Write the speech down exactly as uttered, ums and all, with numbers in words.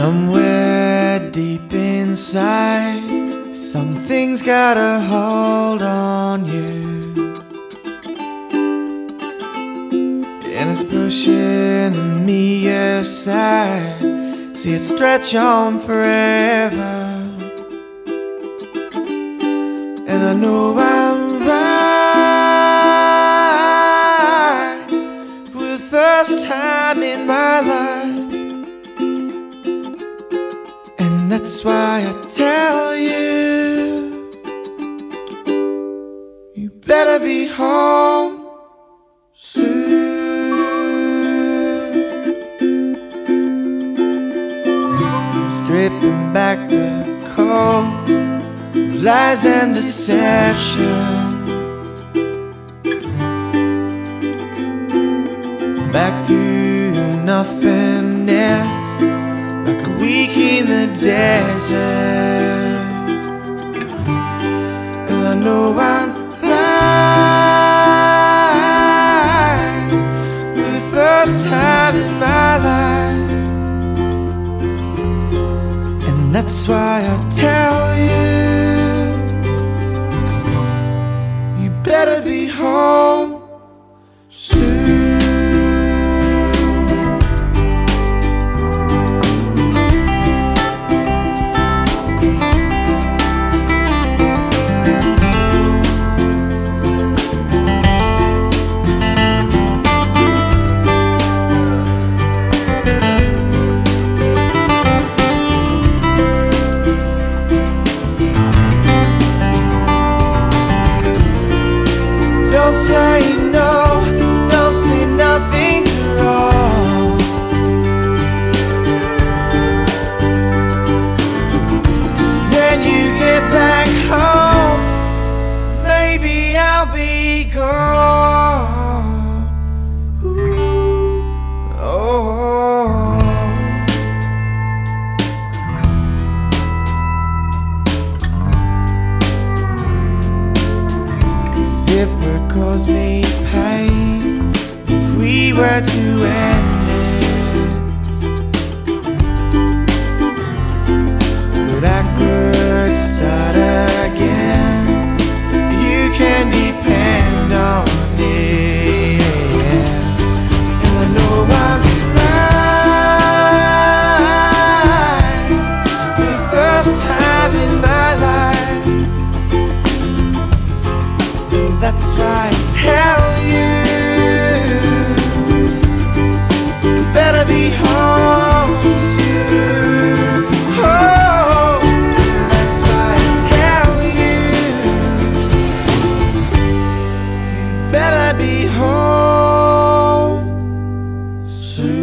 Somewhere deep inside, something's got a hold on you, and it's pushing me aside. See it stretch on forever, and I know I'm right for the first time in my life. And that's why I tell you, you better be home soon. Stripping back the coat, lies and deception, back to nothingness, like a week in the desert. And I know I'm right for the first time in my life. And that's why I tell you, you better be home soon. Don't say no, don't say nothing's wrong. 'Cause when you get back home, maybe I'll be gone. Ooh, oh. 'Cause it would cause me pain if we were to end it, but I could start again. You can depend on it, and I know I'm right for the first time in my life. That's why I tell you, you better be home soon. Oh, that's why I tell you, you better be home soon.